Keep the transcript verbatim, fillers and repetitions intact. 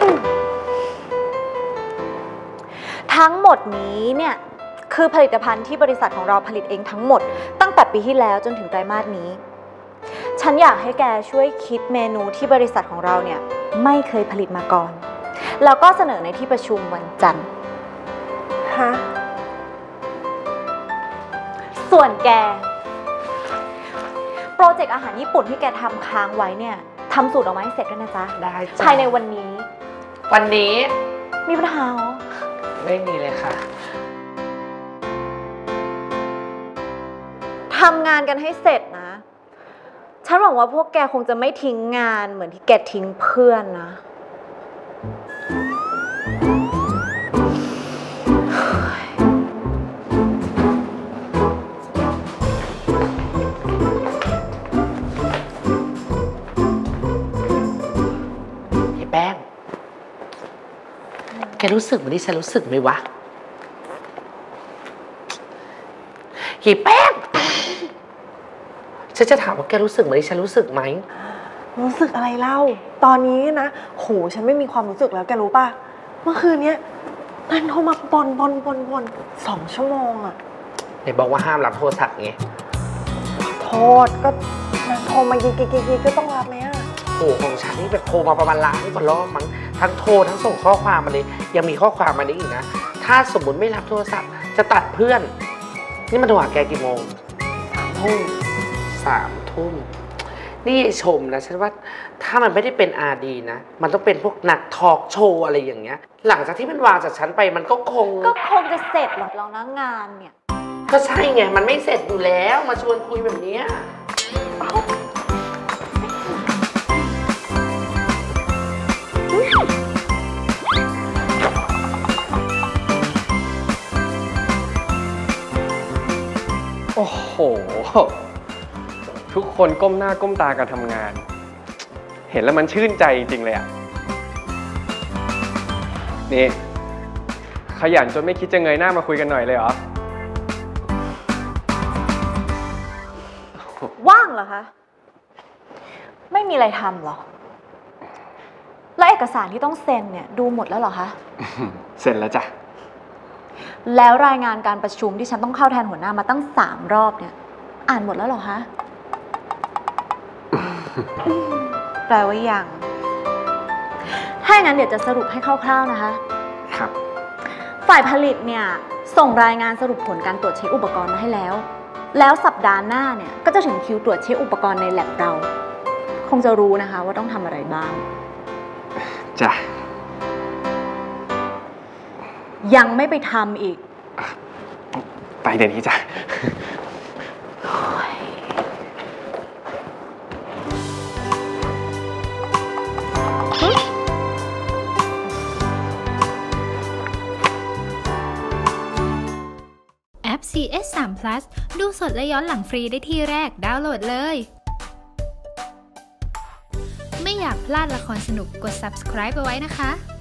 ทั้งหมดนี้เนี่ยคือผลิตภัณฑ์ที่บริษัทของเราผลิตเองทั้งหมดตั้งแต่ปีที่แล้วจนถึงไตรมาสนี้ฉันอยากให้แกช่วยคิดเมนูที่บริษัทของเราเนี่ยไม่เคยผลิตมาก่อนแล้วก็เสนอในที่ประชุมวันจันทร์ฮะส่วนแกโปรเจกต์อาหารญี่ปุ่นที่แกทำค้างไว้เนี่ยทำสูตรออกมาให้เสร็จด้วยนะจ๊ะได้จ้ะภายในวันนี้วันนี้มีปัญหาเหรอไม่มีเลยค่ะทำงานกันให้เสร็จนะฉันหวังว่าพวกแกคงจะไม่ทิ้งงานเหมือนที่แกทิ้งเพื่อนนะแป้งแกรู้สึกเหมือนที่ฉันรู้สึกไหมวะหีแป้งฉันจะถามว่าแกรู้สึกเหมือนที่ฉันรู้สึกไหมรู้สึกอะไรเล่าตอนนี้นะโหฉันไม่มีความรู้สึกแล้วแกรู้ป่ะเมื่อคืนนี้นางโทรมาบนบนบนบนสองชั่วโมงอะไหนบอกว่าห้ามรับโทรศัพท์ไงโทษก็นางโทรมายีกีกีกีก็ต้องรับไหมอะโหของฉันนี่แบบโทรมาประมาณล้านกว่ารอบมั้งทั้งโทรทั้งส่งข้อความมาเลยยังมีข้อความมาได้อีกนะถ้าสมมติไม่รับโทรศัพท์จะตัดเพื่อนนี่มันโทรหาแกกี่โมงสามทุ่มสามทุ่มนี่ชมนะฉันว่าถ้ามันไม่ได้เป็นอาร์ดีนะมันต้องเป็นพวกนักทอล์กโชว์อะไรอย่างเงี้ยหลังจากที่มันวางจากฉันไปมันก็คงก็คงจะเสร็จหรอกแล้วนะงานเนี่ยก็ใช่ไงมันไม่เสร็จอยู่แล้วมาชวนคุยแบบนี้โอ้โหทุกคนก้มหน้าก้มตากันทำงานเห็นแล้วมันชื่นใจจริงๆเลยอ่ะนี่ขยันจนไม่คิดจะเงยหน้ามาคุยกันหน่อยเลยเหรอว่างเหรอคะไม่มีอะไรทำเหรอแล้วเอกสารที่ต้องเซ็นเนี่ยดูหมดแล้วเหรอคะเซ็นแล้วจ้ะแล้วรายงานการประชุมที่ฉันต้องเข้าแทนหัวหน้ามาตั้งสามรอบเนี่ยอ่านหมดแล้วเหรอคะแปลว่ายังถ้าอย่างนั้นเดี๋ยวจะสรุปให้คร่าวๆนะคะครับฝ่ายผลิตเนี่ยส่งรายงานสรุปผลการตรวจเช็คอุปกรณ์มาให้แล้วแล้วสัปดาห์หน้าเนี่ยก็จะถึงคิวตรวจเช็คอุปกรณ์ในแลบเราคงจะรู้นะคะว่าต้องทำอะไรบ้างจ้ะยังไม่ไปทำอีกไปเดี๋ยวนี้จ้ะแอป ซี เอส สาม พลัส ดูสดและย้อนหลังฟรีได้ที่แรกดาวน์โหลดเลยไม่อยากพลาดละครสนุกกด ซับสไครบ์ เอาไว้นะคะ